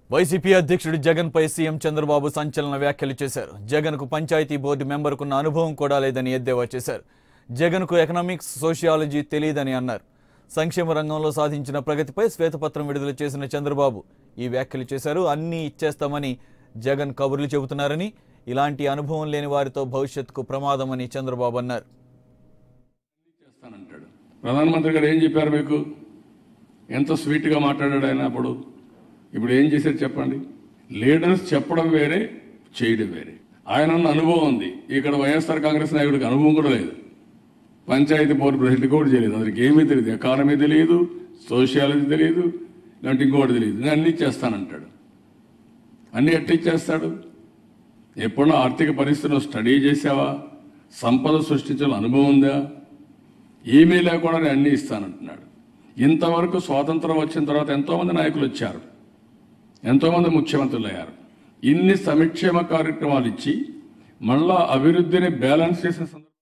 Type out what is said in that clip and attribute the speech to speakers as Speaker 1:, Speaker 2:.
Speaker 1: YCP అధ్యక్షుడు జగన్ పై CM Chandrababu సంచలన వ్యాఖ్యలు చేశారు. జగన్ కు పంచాయతీ బోర్డు మెంబర్కున్న అనుభవం కూడా లేదని ఎద్దేవా చేశారు. జగన్ కు ఎకనామిక్స్, సోషియాలజీ తెలియదని అన్నారు. సంక్షేమ రంగంలో సాధించిన ప్రగతిపై శ్వేతపత్రం విడుదల చేసిన చంద్రబాబు ఈ వ్యాఖ్యలు చేశారు. అన్నీ ఇచ్చేస్తామని జగన్ కబుర్లు చెబుతున్నారని, ఇలాంటి అనుభవం లేని వారితో భవిష్యత్తుకు ప్రమాదమని చంద్రబాబు అన్నారు.
Speaker 2: ప్రధానమంత్రి గారు ఏం చెప్పారు మీకు? ఎంత స్వీట్గా మాట్లాడాడు ఆయన అప్పుడు. ఇప్పుడు ఏం చేశారు చెప్పండి. లీడర్స్ చెప్పడం వేరే, చేయడం వేరే. ఆయన అనుభవం ఉంది. ఇక్కడ వైఎస్ఆర్ కాంగ్రెస్ నాయకుడికి అనుభవం కూడా లేదు. పంచాయతీ బోర్డు ప్రెసిడెంట్ కూడా తెలియదు. అతనికి ఏమీ తెలియదు. ఎకానమీ తెలియదు, సోషియాలజీ తెలియదు, ఇలాంటి ఇంకోటి తెలియదు. నేను అన్నీ ఇచ్చేస్తానంటాడు. అన్నీ ఎట్లా ఇచ్చేస్తాడు? ఎప్పుడో ఆర్థిక పరిస్థితులను స్టడీ చేసావా? సంపద సృష్టించాలని అనుభవం ఉందా? ఏమీ లేకుండా నేను అన్నీ ఇస్తానంటున్నాడు. ఇంతవరకు స్వాతంత్రం వచ్చిన తర్వాత ఎంతోమంది నాయకులు వచ్చారు, ఎంతోమంది ముఖ్యమంత్రులు అయ్యారు. ఇన్ని సంక్షేమ కార్యక్రమాలు ఇచ్చి మళ్ళా అభివృద్ధిని బ్యాలెన్స్ చేసిన